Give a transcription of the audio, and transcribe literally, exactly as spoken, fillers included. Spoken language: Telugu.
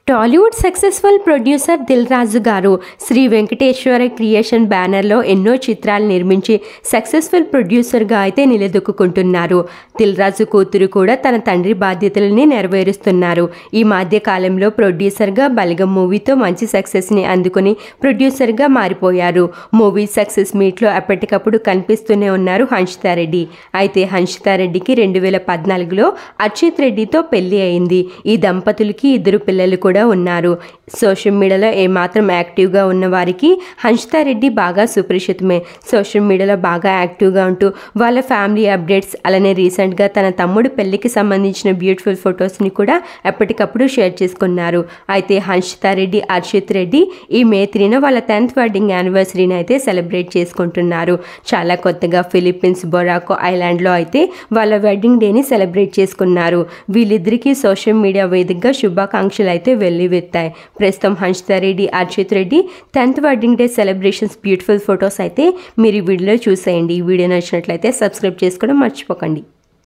టాలీవుడ్ సక్సెస్ఫుల్ ప్రొడ్యూసర్ దిల్ రాజు గారు శ్రీ వెంకటేశ్వర క్రియేషన్ బ్యానర్లో ఎన్నో చిత్రాలు నిర్మించి సక్సెస్ఫుల్ ప్రొడ్యూసర్గా అయితే నిలదొక్కుంటున్నారు. దిల్ రాజు కూతురు కూడా తన తండ్రి బాధ్యతలని నెరవేరుస్తున్నారు. ఈ మధ్య కాలంలో ప్రొడ్యూసర్గా బలగం మూవీతో మంచి సక్సెస్ని అందుకుని ప్రొడ్యూసర్గా మారిపోయారు. మూవీ సక్సెస్ మీట్లో ఎప్పటికప్పుడు కనిపిస్తూనే ఉన్నారు హన్షితారెడ్డి. అయితే హన్షితారెడ్డికి రెండు వేల పద్నాలుగులో అర్చిత్ రెడ్డితో పెళ్లి అయింది. ఈ దంపతులకి ఇద్దరు పిల్లలు కూడా ఉన్నారు. సోషల్ మీడియాలో ఏమాత్రం యాక్టివ్గా ఉన్న వారికి హన్షితారెడ్డి బాగా సుపరిచితమే. సోషల్ మీడియాలో బాగా యాక్టివ్గా ఉంటూ వాళ్ళ ఫ్యామిలీ అప్డేట్స్ అలానే రీసెంట్గా తన తమ్ముడు పెళ్లికి సంబంధించిన బ్యూటిఫుల్ ఫొటోస్ని కూడా ఎప్పటికప్పుడు షేర్ చేసుకున్నారు. అయితే హన్షితారెడ్డి అర్చిత్ రెడ్డి ఈ మే త్రీన వాళ్ళ టెన్త్ వెడ్డింగ్ యానివర్సరీని అయితే సెలబ్రేట్ చేసుకుంటున్నారు. చాలా కొత్తగా ఫిలిప్పీన్స్ బొరాకో ఐలాండ్లో అయితే వాళ్ళ వెడ్డింగ్ డేని సెలబ్రేట్ చేసుకున్నారు. వీళ్ళిద్దరికీ సోషల్ మీడియా వేదికగా శుభాకాంక్షలు అయితే వెల్లువెత్తాయి. ప్రస్తుతం Hanshitha Reddy Archith Reddy tenth wedding day celebrations beautiful photos అయితే మీరు ఈ వీడియోలో చూసేయండి. ఈ వీడియో నచ్చినట్లయితే సబ్స్క్రైబ్ చేసుకోవడం మర్చిపోకండి.